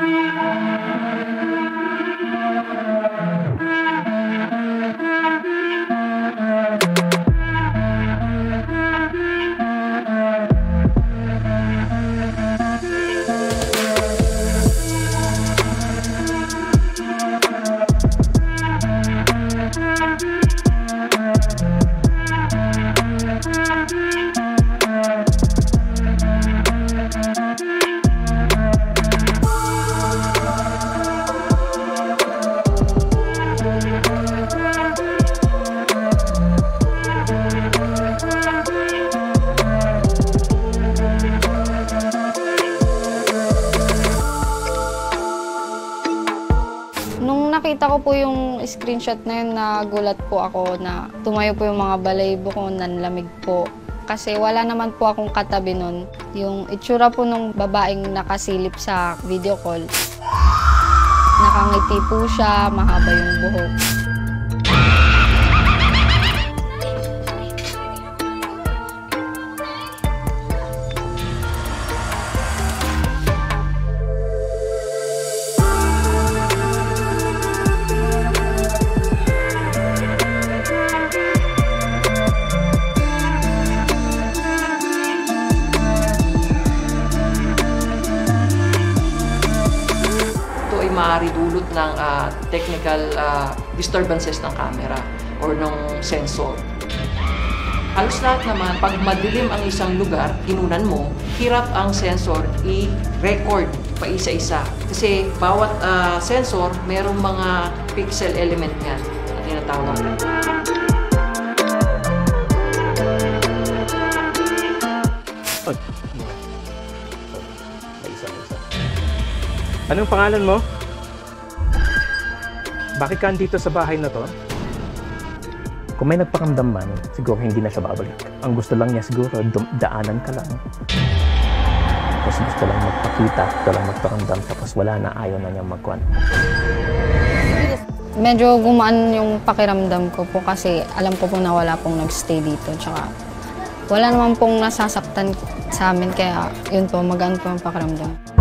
Nung nakita ko po yung screenshot na yun, nagulat po ako na tumayo po yung mga balahibo ko, nanlamig po. Kasi wala naman po akong katabi nun. Yung itsura po nung babaeng nakasilip sa video call, nakangiti po siya, mahaba yung buhok. Maaari dulot ng technical disturbances ng camera or ng sensor. Halos lahat naman, pag madilim ang isang lugar, inunan mo, hirap ang sensor i-record pa isa-isa. Kasi bawat sensor, merong mga pixel element niyan na tinatawag. Anong pangalan mo? Bakit ka andito sa bahay na to? Kung may nagpakamdam man, siguro hindi na siya babalik. Ang gusto lang niya siguro, daanan ka lang. Tapos gusto lang magpakita, gusto lang magpakamdam, tapos wala na, ayaw na niyang magkuhan. Medyo gumaan yung pakiramdam ko po kasi alam ko po na wala pong nagstay dito. Tsaka wala naman pong nasasaktan sa amin, kaya yun po, magaan po yung pakiramdam.